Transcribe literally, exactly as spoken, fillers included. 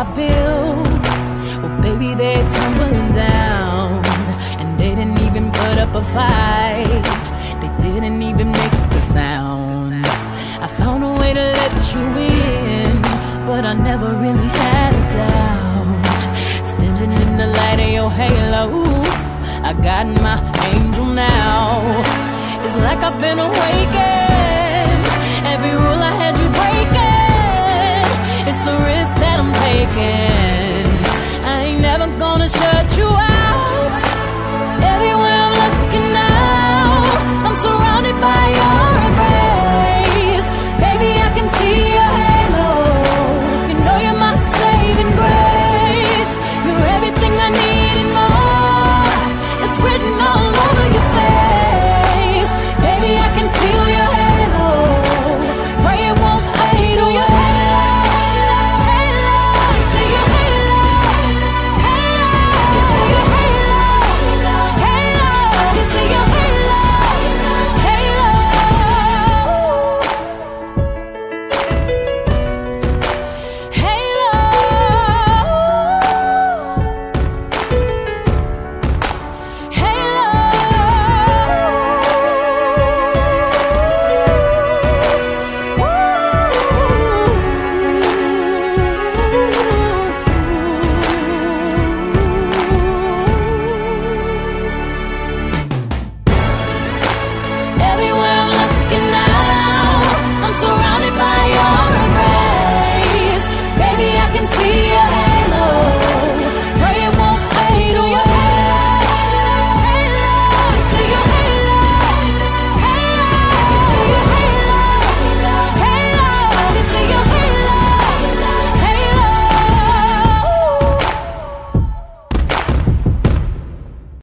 I built, well, baby, they're tumbling down. And they didn't even put up a fight. They didn't even make a sound. I found a way to let you in, but I never really had a doubt. Standing in the light of your halo, I got my angel now. It's like I've been awakened. Every rule I had you breaking, it's the risk that I'm taking. I ain't never gonna shut you out.